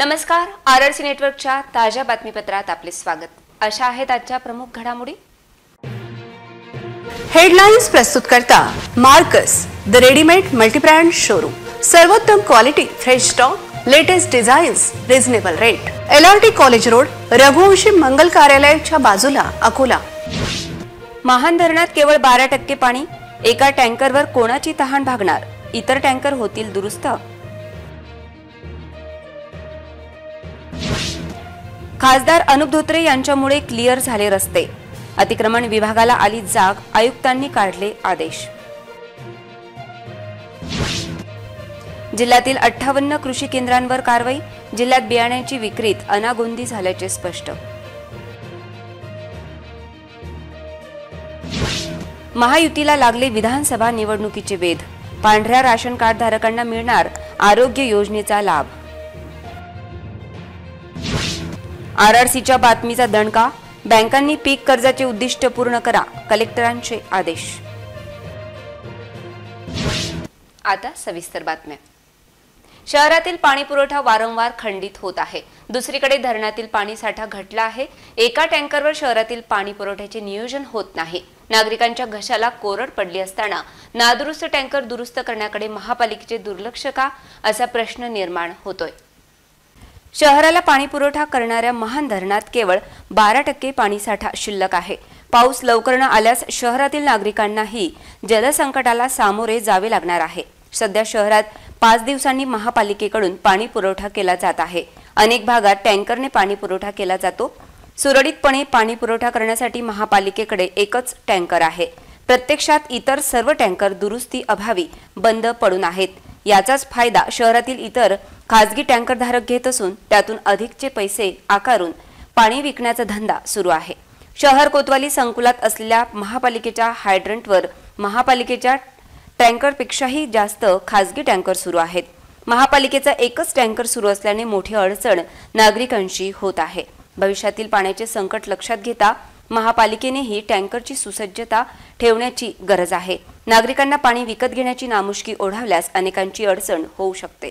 नमस्कार, आरआरसी नेटवर्कच्या ताज्या बातमीपत्रात आपले स्वागत। अशा आहेत आजच्या प्रमुख घडामोडी। हेडलाइन्स प्रस्तुत करता Marcus the readymade multibrand showroom. सर्वोत्तम quality, fresh stock, latest designs, reasonable rate. LRT college road, Raghuvanshi Mangal कार्यालयाच्या बाजूला, अकोला। महान धरणात केवळ 12% पाणी, एका टँकरवर कोणाची तहान भागणार, इतर टँकर होतील दुरुस्त। खासदार अनुप धोत्रे यांच्यामुळे क्लिअर झाले रस्ते, अतिक्रमण विभागाला आली जाग, आयुक्तांनी काढले आदेश। जिल्ह्यातील 58 कृषी केंद्रांवर कारवाई, जिल्ह्यात बियाण्याची विक्रीत अनागोंदी झाल्याचे स्पष्ट। महायुतीला लागले विधानसभा निवडणुकीचे वेध, पांढऱ्या राशन कार्ड धारकांना मिळणार आरोग्य योजनेचा लाभ। आरआरसीच्या बातमीचा दणका, बँकांनी पीक कर्जाचे उद्दिष्ट पूर्ण करा, कलेक्टरांचे आदेश। आता सविस्तर बातम्या। शहरातील पाणी पुरवठा वारंवार खंडित होत आहे। दुसरीकडे धरणातील पाणी साठा घटला आहे। एका टँकरवर शहरातील पाणी पुरवठ्याचे नियोजन होत नाही। नागरिकांच्या घशाला कोरड पडली असताना नादुरुस्त टँकर दुरुस्त करण्याकडे महापालिकेचे दुर्लक्ष का, असा प्रश्न निर्माण होतोय। शहराला पाणी पुरवठा करणाऱ्या महान धरणात केवळ 12% पाणीसाठा शिल्लक आहे। पाऊस लवकर न आल्यास शहरातील नागरिकांनाही जलसंकटाला सामोरे जावे लागणार आहे। सध्या शहरात 5 दिवसांनी महापालिकेकडून पाणी पुरवठा केला जात आहे। अनेक भागात टँकरने पाणी पुरवठा केला जातो। सुरळीतपणे पाणी पुरवठा करण्यासाठी महापालिकेकडे एकच टँकर आहे। प्रत्यक्षात इतर सर्व टँकर दुरुस्ती अभावी बंद पडून आहेत। याचाच फायदा शहरातील इतर खासगी टँकर धारक घेत असून त्यातून अधिकचे पैसे आकारून पाणी विकण्याचा धंदा सुरू आहे। शहर कोतवाली संकुलात असलेल्या महापालिकेच्या हायड्रंटवर महापालिकेच्या टँकरपेक्षाही जास्त खासगी टँकर सुरू आहेत। महापालिकेचा एकच टँकर सुरू असल्याने मोठी अडचण नागरिकांची होत आहे। भविष्यातील पाण्याचे संकट लक्षात घेता महापालिकेनेही टँकरची सुसज्जता ठेवण्याची गरज आहे। नागरिकांना पाणी विकत घेण्याची नामुष्की ओढावल्यास अनेकांची अडचण होऊ शकते।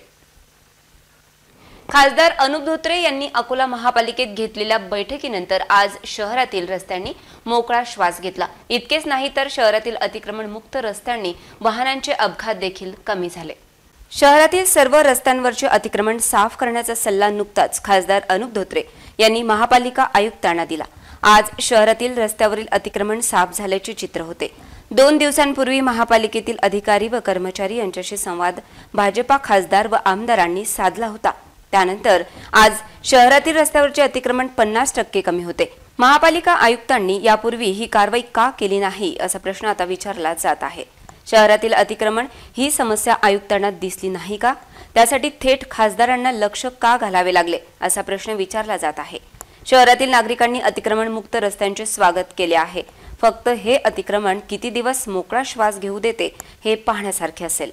खासदार अनुप धोत्रे यांनी अकोला महापालिकेत घेतलेल्या बैठकीनंतर आज शहरातील रस्त्यांनी मोकळा श्वास घेतला। इतकेच नाही तर शहरातील अतिक्रमण मुक्त रस्त्यांनी वाहनांचे अपघात देखील कमी झाले। शहरातील सर्व रस्त्यांवरचे अतिक्रमण साफ करण्याचा सल्ला नुकताच खासदार अनुप धोत्रे यांनी महापालिका आयुक्तांना दिला। आज शहरातील रस्त्यावरील अतिक्रमण साफ झाल्याचे चित्र होते। 2 दिवसांपूर्वी महापालिकेतील अधिकारी व कर्मचारी यांच्याशी संवाद भाजपा खासदार व आमदारांनी साधला होता। त्यानंतर आज शहरातील रस्त्यावरचे अतिक्रमण 50% कमी होते। महापालिका आयुक्तांनी यापूर्वी ही कारवाई का केली नाही, असा प्रश्न आता विचारला जात आहे। शहरातील अतिक्रमण ही समस्या आयुक्तांना दिसली नाही का? त्यासाठी थेट खासदारांना लक्ष का घालावे लागले, असा प्रश्न विचारला जात आहे। शहरातील नागरिकांनी अतिक्रमण मुक्त रस्त्यांचे स्वागत केले आहे। फक्त हे अतिक्रमण किती दिवस मोकळा श्वास घेऊ देते हे पाहण्यासारखे असेल।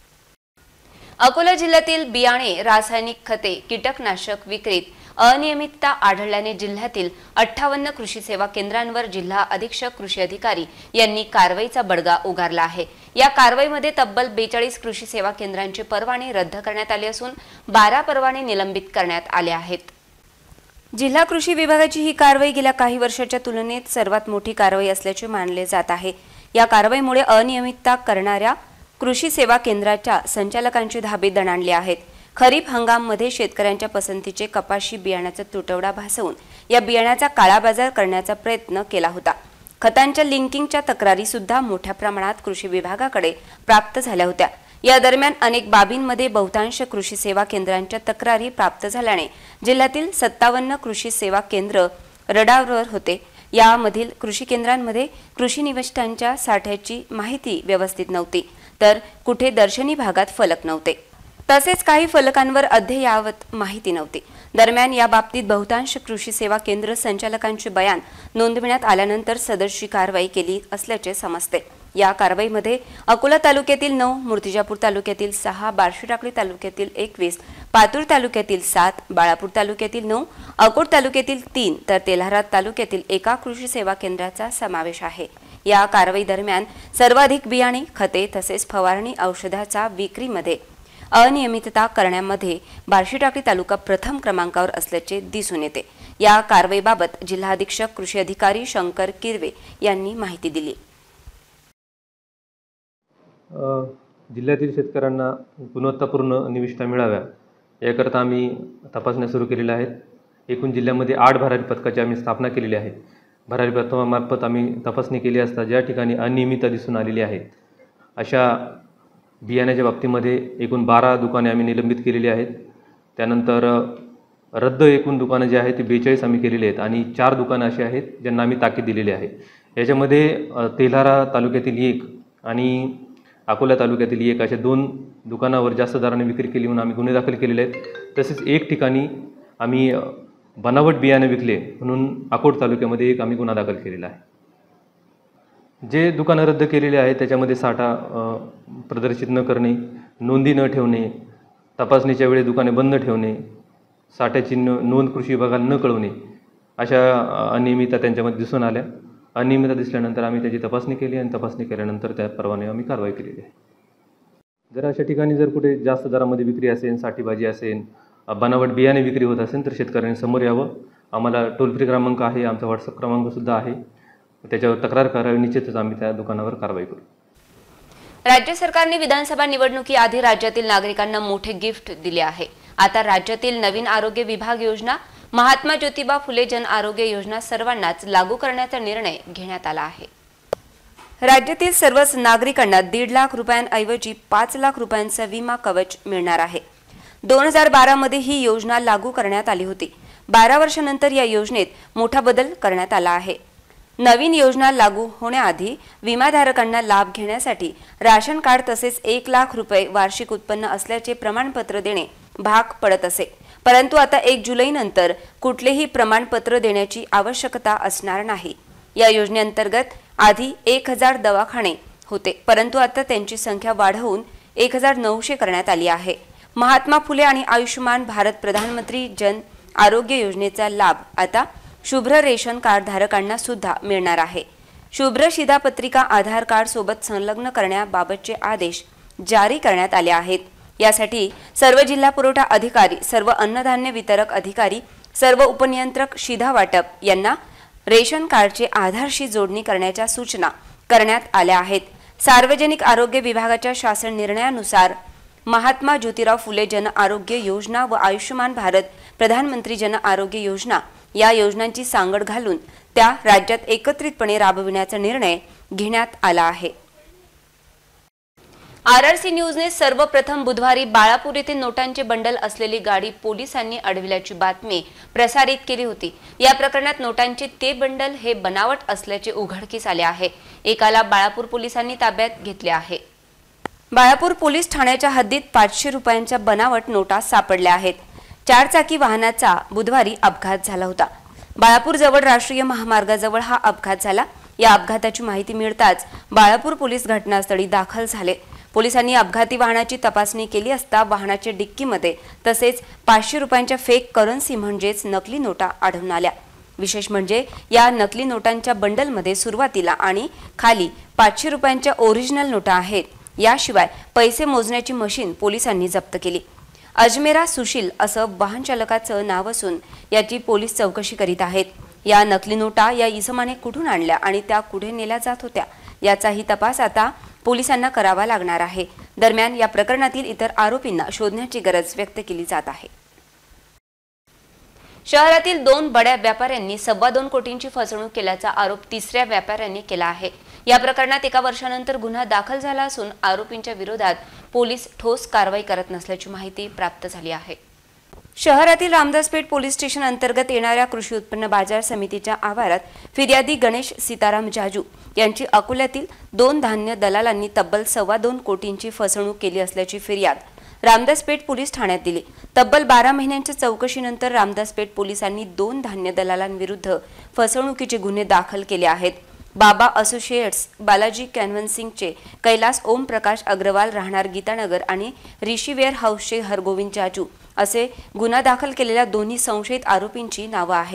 अकोला जिल्ह्यातील बियाणे, रासायनिक खते, कीटकनाशक विक्रीत अनियमितता आढळल्याने जिल्ह्यातील 58 कृषी सेवा केंद्रांवर जिल्हा अधीक्षक कृषी अधिकारी यांनी कारवाईचा बडगा उगारला आहे। या कारवाईमध्ये तब्बल 42 कृषी सेवा केंद्रांचे परवाने रद्द करण्यात आले असून 12 परवाने निलंबित करण्यात आले आहेत। जिल्हा कृषी विभागाची ही कारवाई गेल्या काही वर्षाच्या तुलनेत सर्वात मोठी कारवाई असल्याचे मानले जात आहे। या कारवाईमुळे अनियमितता करणाऱ्या कृषी सेवा केंद्राच्या संचालकांचे धाबे दणाणले आहेत। खरीप हंगाममध्ये शेतकऱ्यांच्या पसंतीचे कपाशी बियाण्याचा तुटवडा भासवून या बियाण्याचा काळाबाजार करण्याचा प्रयत्न केला होता। खतांच्या लिंकिंगच्या तक्रारी सुद्धा मोठ्या प्रमाणात कृषी विभागाकडे प्राप्त झाल्या होत्या। या दरम्यान अनेक बाबींमध्ये बहुतांश कृषी सेवा केंद्रांच्या तक्रारी प्राप्त झाल्याने जिल्ह्यातील 57 कृषी सेवा केंद्र रडारवर होते। यामधील कृषी केंद्रांमध्ये कृषी निविष्ठांच्या साठ्याची माहिती व्यवस्थित नव्हती, तर कुठे दर्शनी भागात फलक नव्हते, तसेच काही फलकांवर अद्ययावत माहिती नव्हती। दरम्यान या बाबतीत बहुतांश कृषी सेवा केंद्र संचालकांचे बयान नोंदविण्यात आल्यानंतर सदरची कारवाई केली असल्याचे समजते। या कारवाईमध्ये अकोला तालुक्यातील 9, मूर्तिजापूर तालुक्यातील 6, बार्शी टाकळी तालुक्यातील 21, पातूर तालुक्यातील 7, बाळापूर तालुक्यातील 9, अकोट तालुक्यातील 3 तर तेल्हारा तालुक्यातील एका कृषी सेवा केंद्राचा समावेश आहे। या कारवाई दरम्यान सर्वाधिक बियाणे, खते तसेच फवारणी औषधाचा विक्रीमध्ये अनियमितता करण्यामध्ये बार्शी टाकळी तालुका प्रथम क्रमांकावर असल्याचे दिसून येते। या कारवाईबाबत जिल्हा अधीक्षक कृषी अधिकारी शंकर किरवे यांनी माहिती दिली। जिल्ह्यातील शेतकऱ्यांना गुणवत्तापूर्ण निविष्ठा मिळाव्या याकरता आम्ही तपासण्या सुरू केलेल्या आहेत। एकूण जिल्ह्यामध्ये 8 भरारी पथकाची आम्ही स्थापना केलेली आहे। भरारी पथकामार्फत आम्ही तपासणी केली असता ज्या ठिकाणी अनियमितता दिसून आलेली आहे अशा बियाण्याच्या बाबतीमध्ये एकूण 12 दुकाने आम्ही निलंबित केलेली आहेत। त्यानंतर रद्द एकूण दुकानं जे आहेत ते 42 आम्ही केलेली आहेत आणि 4 दुकानं अशी आहेत ज्यांना आम्ही ताकीद दिलेली आहे। याच्यामध्ये तेल्हारा तालुक्यातील 1 आणि अकोला तालुक्यातील 1 अशा 2 दुकानावर जास्त दराने विक्री केली म्हणून आम्ही गुन्हे दाखल केलेले आहेत। तसेच 1 ठिकाणी आम्ही बनावट बियाणे विकले म्हणून अकोट तालुक्यामध्ये 1 आम्ही गुन्हा दाखल केलेला आहे। जे दुकानं रद्द केलेले आहेत त्याच्यामध्ये साठा प्रदर्शित न करणे, नोंदी न ठेवणे, तपासणीच्या वेळी दुकाने बंद ठेवणे, साठ्याची नोंद कृषी विभागाला न कळवणे अशा अनियमितता त्यांच्यामध्ये दिसून आल्या। अनियमितता दिसल्यानंतर आम्ही त्याची तपासणी केली आणि तपासणी केल्यानंतर त्या परवाने आम्ही कारवाई केलेली आहे। जर अशा ठिकाणी जर कुठे जास्त दरामध्ये विक्री असेल, साठीबाजी असेल, बनावट बियाणे विक्री होत असेल तर शेतकऱ्यांनी समोर यावं। आम्हाला टोल फ्री क्रमांक आहे, आमचा व्हॉट्सअप क्रमांकसुद्धा आहे, त्याच्यावर तक्रार करावी। निश्चितच आम्ही त्या दुकानावर कारवाई करू। राज्य सरकारने विधानसभा निवडणुकीआधी राज्यातील नागरिकांना मोठे गिफ्ट दिले आहे। आता राज्यातील नवीन आरोग्य विभाग योजना, महात्मा ज्योतिबा फुले जन आरोग्य योजना सर्वांनाच लागू करण्याचा निर्णय घेण्यात आला आहे। राज्यातील सर्वच नागरिकांना 1.5 लाख रुपयांऐवजी 5 लाख रुपयांचा विमा कवच मिळणार आहे। 2012 मध्ये ही योजना लागू करण्यात आली होती। 12 वर्षांनंतर या योजनेत मोठा बदल करण्यात आला आहे। नवीन योजना लागू होण्याआधी विमाधारकांना लाभ घेण्यासाठी राशन कार्ड तसेच 1 लाख रुपये वार्षिक उत्पन्न असल्याचे प्रमाणपत्र देणे भाग पडत असे, परंतु आता 1 जुलैनंतर कुठलेही प्रमाणपत्र देण्याची आवश्यकता असणार नाही। या योजनेअंतर्गत आधी 1000 दवाखाने होते, परंतु आता त्यांची संख्या वाढवून 1900 करण्यात आली आहे। महात्मा फुले आणि आयुष्यमान भारत प्रधानमंत्री जन आरोग्य योजनेचा लाभ आता शुभ्र रेशन कार्ड धारकांना सुद्धा मिळणार आहे। शुभ्र शिधापत्रिका आधार कार्ड सोबत संलग्न करण्याबाबतचे आदेश जारी करण्यात आले आहेत। यासाठी सर्व जिल्हा पुरवठा अधिकारी, सर्व अन्नधान्य वितरक अधिकारी, सर्व उपनियंत्रक शिधा वाटप यांना रेशन कार्डचे आधारशी जोडणी करण्याच्या सूचना करण्यात आल्या आहेत। सार्वजनिक आरोग्य विभागाच्या शासन निर्णयानुसार महात्मा ज्योतिराव फुले जन आरोग्य योजना व आयुष्यमान भारत प्रधानमंत्री जन आरोग्य योजना या योजनांची सांगड घालून त्या राज्यात एकत्रितपणे राबविण्याचा निर्णय घेण्यात आला आहे। आरआरसी न्यूजने सर्वप्रथम बुधवारी बाळापूर येथे नोटांचे बंडल असलेली गाडी पोलिसांनी अडविल्याची बातमी प्रसारित केली होती। या प्रकरणात नोटांचे ते बंडल हे बनावट असल्याचे उघडकीस आले आहे। एकाला बाळापूर पोलिसांनी ताब्यात घेतले आहे। बाळापूर पोलीस ठाण्याच्या हद्दीत 500 रुपयांच्या बनावट नोटा सापडल्या आहेत। 4 चाकी वाहनाचा बुधवारी अपघात झाला होता। बाळापूर जवळ राष्ट्रीय महामार्गाजवळ हा अपघात झाला। या अपघाताची माहिती मिळताच बाळापूर पोलीस घटनास्थळी दाखल झाले। पोलिसांनी अपघाती वाहनाची तपासणी केली असता वाहनाच्या डिक्कीमध्ये तसेच 500 रुपयांच्या फेक करन्सी म्हणजेच नकली नोटा आढळून आल्या। विशेष म्हणजे या नकली नोटांच्या बंडलमध्ये सुरुवातीला आणि खाली 500 रुपयांच्या ओरिजिनल नोटा आहेत। याशिवाय पैसे मोजण्याची मशीन पोलिसांनी जप्त केली। अजमेरा सुशील असं वाहन चालकाचं नाव असून याची पोलीस चौकशी करीत आहेत। या नकली नोटा या इसमाने कुठून आणल्या आणि त्या कुठे नेल्या जात होत्या याचाही तपास आता पोलिसांना करावा लागणार आहे। दरम्यान या प्रकरणातील इतर आरोपींना शोधण्याची गरज व्यक्त केली जात आहे। शहरातील 2 बड्या व्यापाऱ्यांनी 2.25 कोटींची फसवणूक केल्याचा आरोप 3ऱ्या व्यापाऱ्यांनी केला आहे। या प्रकरणात 1 वर्षानंतर गुन्हा दाखल झाला असून आरोपींच्या विरोधात पोलीस ठोस कारवाई करत नसल्याची माहिती प्राप्त झाली आहे। शहरातील रामदासपेठ पोलीस स्टेशन अंतर्गत येणाऱ्या कृषी उत्पन्न बाजार समितीच्या आवारात फिर्यादी गणेश सीताराम जाजू यांची अकोल्यातील 2 धान्य दलालांनी तब्बल 2.25 कोटींची फसवणूक केली असल्याची फिर्याद रामदासपेठ पोलीस ठाण्यात दिली। तब्बल 12 महिन्यांच्या चौकशीनंतर रामदासपेठ पोलिसांनी 2 धान्य दलालांविरुद्ध फसवणुकीचे गुन्हे दाखल केले आहेत। बाबा असोसिएट्स, बालाजी कॅन्व्हन्सिंगचे कैलास ओम प्रकाश अग्रवाल राहणार गीतानगर आणि ऋषीवेअर हाऊसचे हरगोविंद जाजू असे गुन्हा दाखल केलेल्या दोन्ही संशयित आरोपींची नावे आहेत।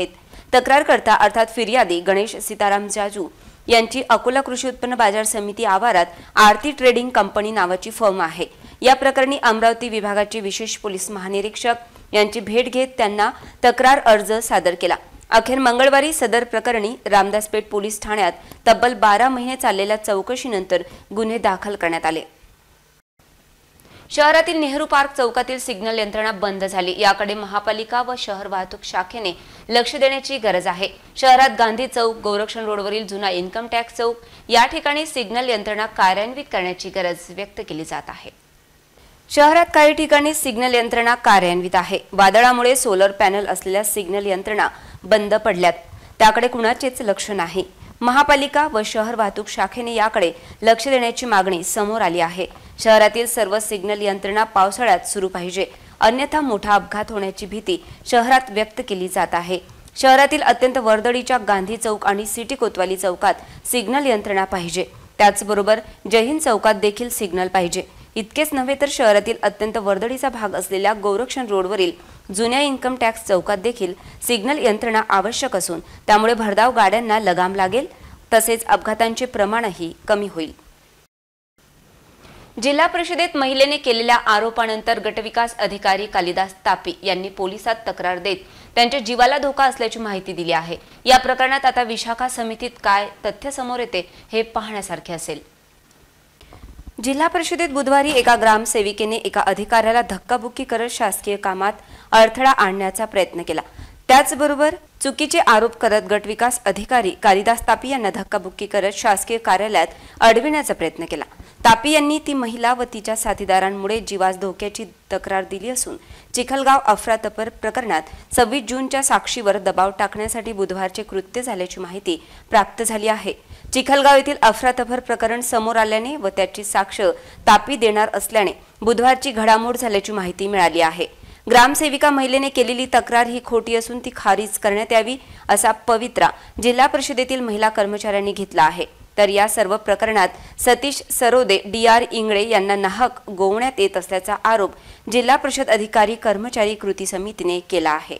तक्रारकर्ता अर्थात फिर्यादी गणेश सीताराम जाजू यांची अकोला कृषी उत्पन्न बाजार समिती आवारात आरती ट्रेडिंग कंपनी नावाची फर्म आहे। या प्रकरणी अमरावती विभागाचे विशेष पोलीस महानिरीक्षक यांची भेट घेत त्यांना तक्रार अर्ज सादर केला। अखेर मंगळवारी सदर प्रकरणी रामदासपेठ पोलीस ठाण्यात तब्बल 12 महिने चाललेल्या चौकशीनंतर गुन्हे दाखल करण्यात आले। शहरातील नेहरू पार्क चौकातील सिग्नल यंत्रणा बंद झाली। याकडे महापालिका व शहर वाहतूक शाखेने लक्ष देण्याची गरज आहे। शहरात गांधी चौक, गोरक्षण रोडवरील जुना इन्कम टॅक्स चौक या ठिकाणी सिग्नल यंत्रणा कार्यान्वित करण्याची गरज व्यक्त केली जात आहे। शहरात काही ठिकाणी सिग्नल यंत्रणा कार्यान्वित आहे। वादळामुळे सोलर पॅनल असलेल्या सिग्नल यंत्रणा बंद पडल्यात, त्याकडे कुणाचेच लक्ष नाही। महापालिका व शहर वाहतूक शाखेने याकडे लक्ष देण्याची मागणी समोर आली आहे। शहरातील सर्व सिग्नल यंत्रणा पावसाळ्यात सुरू पाहिजे, अन्यथा मोठा अपघात होण्याची भीती शहरात व्यक्त केली जात आहे। शहरातील अत्यंत वर्दळीच्या गांधी चौक आणि सिटी कोतवाली चौकात सिग्नल यंत्रणा पाहिजे, त्याचबरोबर जयहिंद चौकात देखील सिग्नल पाहिजे। इतकेच नव्हे तर शहरातील अत्यंत वर्दळीचा भाग असलेल्या गोरक्षण रोडवरील जुन्या इन्कम टॅक्स चौकात देखील सिग्नल यंत्रणा आवश्यक असून त्यामुळे भरधाव गाड्यांना लगाम लागेल, तसेच अपघातांचे प्रमाणही कमी होईल। जिल्हा परिषदेत महिलेने केलेल्या आरोपानंतर गटविकास अधिकारी कालिदास तापी यांनी पोलिसात तक्रार देत त्यांच्या जीवाला धोका असल्याची माहिती दिली आहे। या प्रकरणात आता विशाखा समितीत काय तथ्य समोर येते हे पाहण्यासारखे असेल। जिल्हा परिषदेत बुधवारी एका ग्रामसेविकेने एका अधिकाऱ्याला धक्काबुक्की करत शासकीय कामात अडथळा आणण्याचा प्रयत्न केला। त्याचबरोबर चुकीचे आरोप करत गटविकास अधिकारी कालिदास तापी यांना धक्काबुक्की करत शासकीय कार्यालयात अडविण्याचा प्रयत्न केला। तापी यांनी ती महिला व तिच्या साथीदारांमुळे जीवास धोक्याची तक्रार दिली असून चिखलगाव अफरातफर प्रकरणात 26 जूनच्या साक्षीवर दबाव टाकण्यासाठी बुधवारचे कृत्य झाल्याची माहिती प्राप्त झाली आहे। चिखलगाव येथील अफरातफर प्रकरण समोर आल्याने व त्याची साक्ष तापी देणार असल्याने बुधवारची घडामोड झाल्याची माहिती मिळाली आहे। ग्रामसेविका महिलेने केलेली तक्रार ही खोटी असून ती खारिज करण्यात यावी असा पवित्रा जिल्हा परिषदेतील महिला कर्मचाऱ्यांनी घेतला आहे। तर या सर्व प्रकरणात सतीश सरोदे, DR इंगळे यांना नाहक गोवण्यात येत असल्याचा आरोप जिल्हा परिषद अधिकारी कर्मचारी कृती समितीने केला आहे।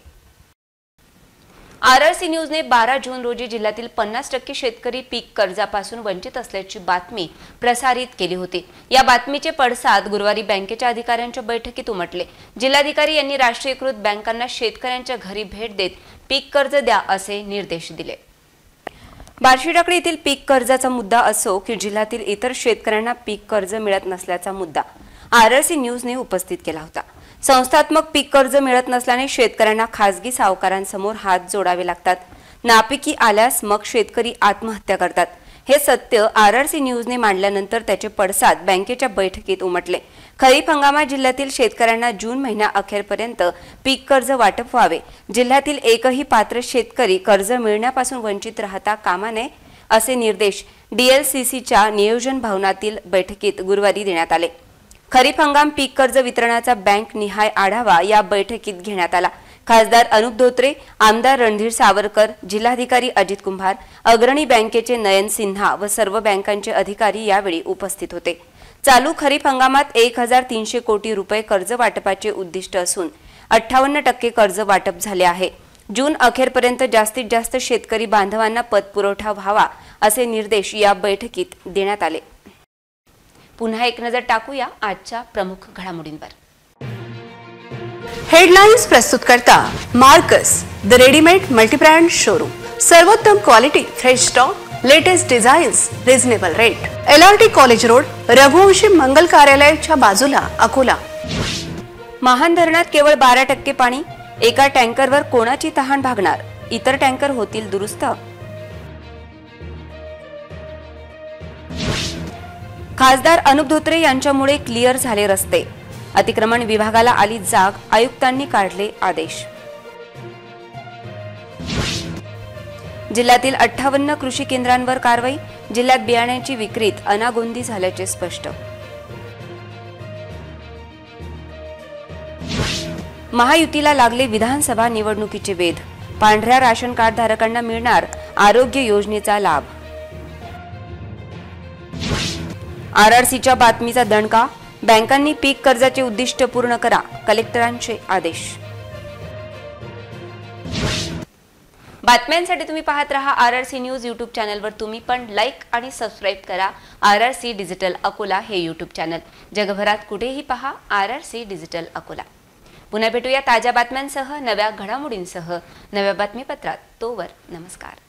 RRC न्यूजने 12 जून रोजी जिल्ह्यातील 50% शेतकरी पीक कर्जापासून वंचित असल्याची बातमी प्रसारित केली होती। या बातमीचे पडसाद गुरुवारी बँकेच्या अधिकाऱ्यांच्या बैठकीत उमटले। जिल्हाधिकारी यांनी राष्ट्रीयकृत बँकांना शेतकऱ्यांच्या घरी भेट देत पीक कर्ज द्या असे निर्देश दिले। बार्शीटाकळी येथील पीक कर्जाचा मुद्दा असो की जिल्ह्यातील इतर शेतकऱ्यांना पीक कर्ज मिळत नसल्याचा मुद्दा RRC न्यूजने उपस्थित केला होता। संस्थात्मक पीक कर्ज मिळत नसल्याने शेतकऱ्यांना खासगी सावकारांसमोर हात जोडावे लागतात। नापिकी आल्यास मग शेतकरी आत्महत्या करतात। हे सत्य RRC न्यूजने मांडल्यानंतर त्याचे पडसाद बँकेच्या बैठकीत उमटले। खरीप हंगामात जिल्ह्यातील शेतकऱ्यांना जून महिन्या अखेरपर्यंत पीक कर्ज वाटप व्हावे, जिल्ह्यातील एकही पात्र शेतकरी कर्ज मिळण्यापासून वंचित राहता कामा नये असे निर्देश DLCCच्या नियोजन भवनातील बैठकीत गुरुवारी देण्यात आले। खरीप हंगाम पीक कर्ज वितरणाचा बँक निहाय आढावा या बैठकीत घेण्यात आला। खासदार अनुप धोत्रे, आमदार रणधीर सावरकर, जिल्हाधिकारी अजित कुंभार, अग्रणी बँकेचे नयन सिन्हा व सर्व बँकांचे अधिकारी यावेळी उपस्थित होते। चालू खरीप हंगामात 1300 कोटी रुपये कर्ज वाटपाचे उद्दिष्ट असून 58% कर्ज वाटप झाले आहे। जून अखेरपर्यंत जास्तीत जास्त शेतकरी बांधवांना पतपुरवठा व्हावा असे निर्देश या बैठकीत देण्यात आले। पुन्हा एक नजर टाकूया आजच्या प्रमुख घडामोडींवर। हेडलाइन्स प्रस्तुत करता Marcus the readymade multibrand showroom. सर्वोत्तम quality, fresh stock, latest designs, reasonable rate. LRT college road, Raghuvanshi Mangal कार्यालयाच्या बाजूला, अकोला। महान धरणात केवळ 12% पाणी, एका टँकरवर कोणाची तहान भागणार, इतर टँकर होतील दुरुस्त। खासदार अनुप धोत्रे यांच्यामुळे क्लिअर झाले रस्ते, अतिक्रमण विभागाला आली जाग, आयुक्तांनी काढले आदेश। जिल्ह्यातील 58 कृषी केंद्रांवर कारवाई, जिल्ह्यात बियाण्यांची विक्रीत अनागोंदी झाल्याचे स्पष्ट। महायुतीला लागले विधानसभा निवडणुकीचे वेध, पांढऱ्या राशन कार्ड धारकांना मिळणार आरोग्य योजनेचा लाभ। RRCच्या बातमीचा दणका, बँकांनी पीक कर्जाचे उद्दिष्ट पूर्ण करा, कलेक्टरांचे आदेश। बातम्यांसाठी तुम्ही पाहत रहा RRC न्यूज यूट्यूब चॅनलवर. तुम्ही पण लाईक आणि सबस्क्राईब करा RRC डिजिटल अकोला हे यूट्यूब चॅनल. जगभरात कुठेही पहा RRC डिजिटल अकोला. पुन्हा भेटूया ताज्या बातम्यांसह, नव्या घडामोडींसह नव्या बातमीपत्रात. तोवर नमस्कार.